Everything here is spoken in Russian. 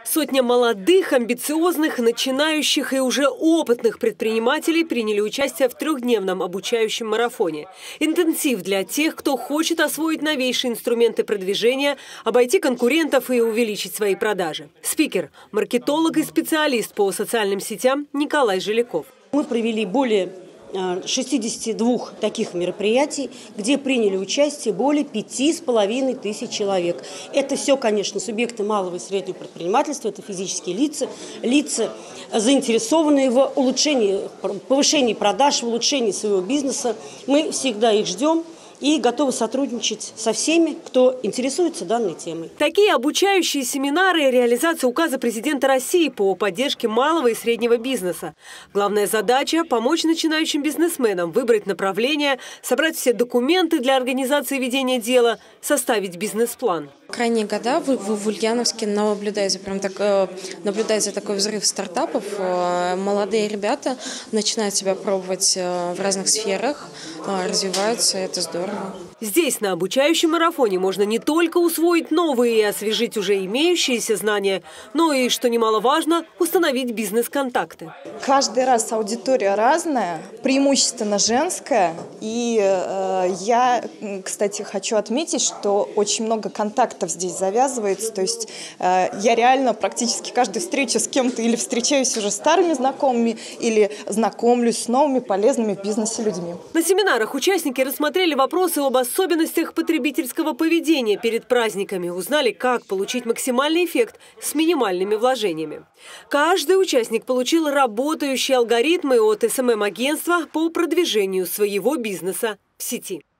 Сотня молодых, амбициозных, начинающих и уже опытных предпринимателей приняли участие в трехдневном обучающем марафоне. Интенсив для тех, кто хочет освоить новейшие инструменты продвижения, обойти конкурентов и увеличить свои продажи. Спикер – маркетолог и специалист по социальным сетям Николай Жиляков. Мы провели более 62 таких мероприятий, где приняли участие более 5500 человек. Это все, конечно, субъекты малого и среднего предпринимательства, это физические лица, заинтересованные в улучшении, повышении продаж, в улучшении своего бизнеса. Мы всегда их ждем и готовы сотрудничать со всеми, кто интересуется данной темой. Такие обучающие семинары – реализация указа президента России по поддержке малого и среднего бизнеса. Главная задача – помочь начинающим бизнесменам выбрать направление, собрать все документы для организации ведения дела, составить бизнес-план. В крайние года в Ульяновске наблюдается такой взрыв стартапов. Молодые ребята начинают себя пробовать в разных сферах, развиваются, это здорово. Здесь, на обучающем марафоне, можно не только усвоить новые и освежить уже имеющиеся знания, но и, что немаловажно, установить бизнес-контакты. Каждый раз аудитория разная, преимущественно женская. И я, кстати, хочу отметить, что очень много контактов здесь завязывается. То есть я реально практически каждую встречу с кем-то или встречаюсь уже с старыми знакомыми, или знакомлюсь с новыми полезными в бизнесе людьми. На семинарах участники рассмотрели вопросы об особенностях потребительского поведения перед праздниками, узнали, как получить максимальный эффект с минимальными вложениями. Каждый участник получил работающие алгоритмы от СММ-агентства по продвижению своего бизнеса в сети.